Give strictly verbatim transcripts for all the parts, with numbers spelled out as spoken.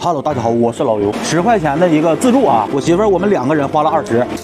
Hello， 大家好，我是老刘。十块钱的一个自助啊，我媳妇儿我们两个人花了二十。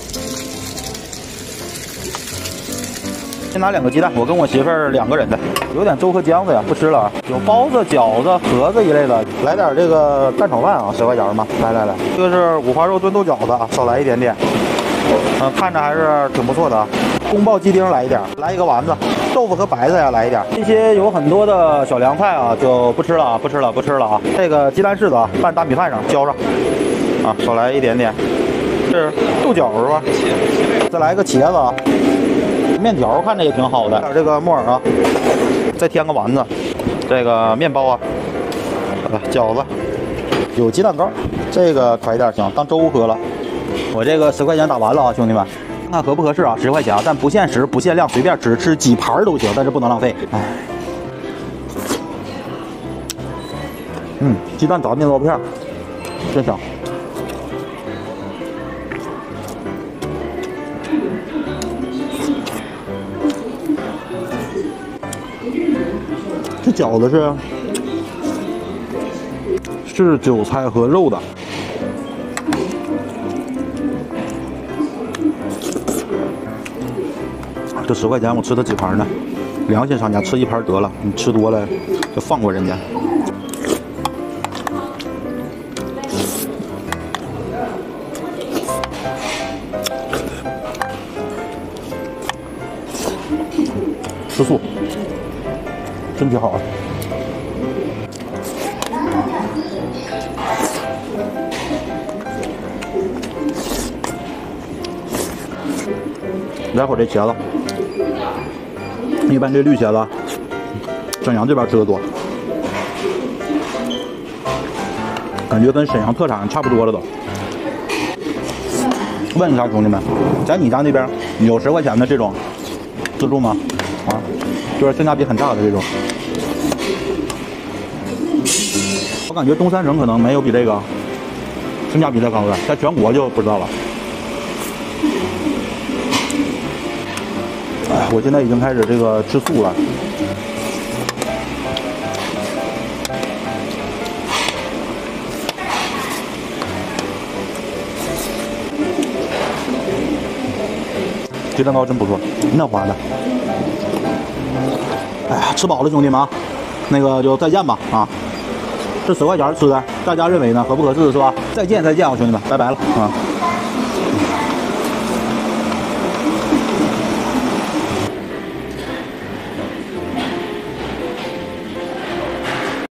先拿两个鸡蛋，我跟我媳妇儿两个人的，有点粥和浆子呀，不吃了啊。有包子、饺子、盒子一类的，来点这个蛋炒饭啊，十块钱嘛。来来来，这个是五花肉炖豆饺子啊，少来一点点。嗯，看着还是挺不错的啊。宫爆鸡丁来一点，来一个丸子，豆腐和白菜呀来一点。这些有很多的小凉菜啊，就不吃了啊，不吃了，不吃了啊。这个鸡蛋柿子啊，拌大米饭上浇上，啊，少来一点点。是豆角是吧？再来个茄子啊，面条看着也挺好的。还有这个木耳啊，再添个丸子，这个面包啊，啊饺子，有鸡蛋糕，这个快一点行，当粥喝了。我这个十块钱打完了啊，兄弟们。看看合不合适啊？十块钱啊，但不限时、不限量，随便吃，吃几盘都行，但是不能浪费。哎，嗯，鸡蛋炸面包片，真香。这饺子是是韭菜和肉的。这十块钱我吃它几盘呢？良心商家，吃一盘得了，你吃多了就放过人家。吃素，身体好啊。来会儿这茄子。一般这绿茄子，沈阳这边吃的多，感觉跟沈阳特产差不多了都。问一下兄弟们，在你家那边有十块钱的这种自助吗？啊，就是性价比很大的这种。我感觉东三省可能没有比这个性价比再高的，在全国就不知道了。哎，我现在已经开始这个吃素了。鸡蛋糕真不错，嫩滑的。哎呀，吃饱了，兄弟们啊，那个就再见吧啊！这十块钱吃的，大家认为呢？合不合适是吧？再见再见，我兄弟们，拜拜了啊！